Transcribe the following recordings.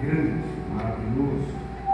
grande, maravilhoso.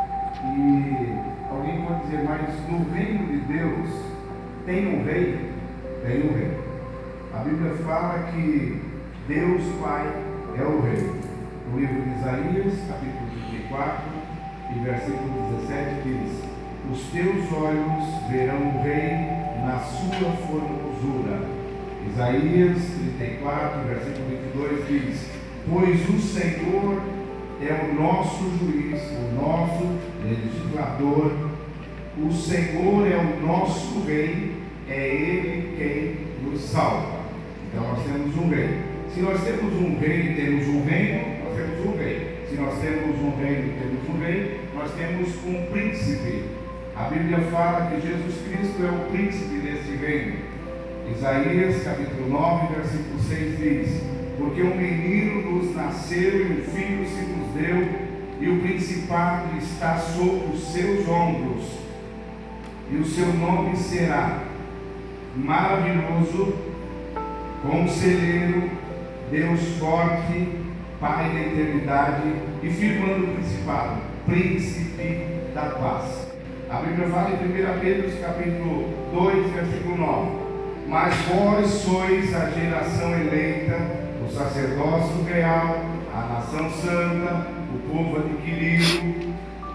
E alguém pode dizer, mas no reino de Deus tem um rei? Tem um rei. A Bíblia fala que Deus Pai é o rei. No livro de Isaías, capítulo 34, e versículo 17 diz: os teus olhos verão o rei na sua formosura. Isaías 34, versículo 22 diz: pois o Senhor é o nosso juiz, o nosso legislador, o Senhor é o nosso rei, é Ele quem nos salva. Então nós temos um rei. Se nós temos um rei, temos um reino, nós temos um rei. Se nós temos um reino, temos um rei, nós temos um príncipe. A Bíblia fala que Jesus Cristo é o príncipe desse reino. Isaías capítulo 9, versículo 6 diz: porque um menino nos nasceu e um filho se nos deu, e o principado está sobre os seus ombros, e o seu nome será Maravilhoso, Conselheiro, Deus Forte, Pai da Eternidade, e firmando o principado, Príncipe da Paz. A Bíblia fala em 1 Pedro capítulo 2, versículo 9: mas vós sois a geração eleita, o sacerdócio real, a nação santa, o povo adquirido,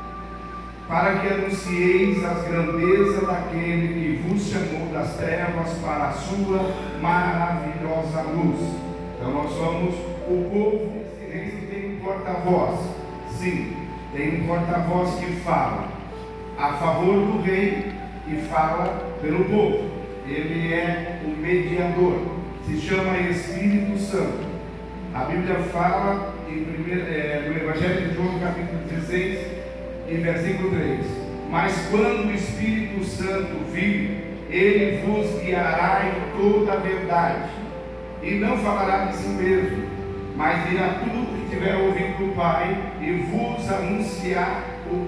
para que anuncieis as grandezas daquele que vos chamou das trevas para a sua maravilhosa luz. Então nós somos o povo desse reino. Tem um porta-voz, sim, tem um porta-voz que fala a favor do rei e fala pelo povo. Ele é o mediador, se chama Espírito Santo. A Bíblia fala no Evangelho de João, capítulo 16, e versículo 3: mas quando o Espírito Santo vir, ele vos guiará em toda a verdade, e não falará de si mesmo, mas dirá tudo o que tiver ouvido do Pai, e vos anunciará o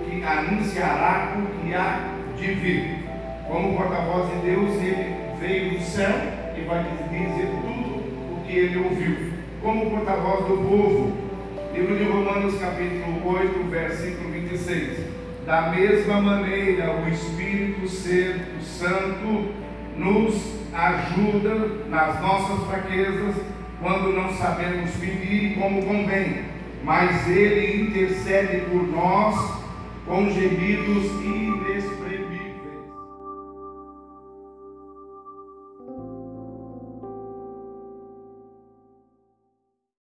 que há de vir. Como porta-voz de Deus, ele veio do céu e vai dizer tudo o que ele ouviu. Como porta-voz do povo, livro de Romanos capítulo 8, versículo 26: da mesma maneira o Espírito Santo nos ajuda nas nossas fraquezas, quando não sabemos pedir como convém, mas ele intercede por nós com gemidos inexprimíveis.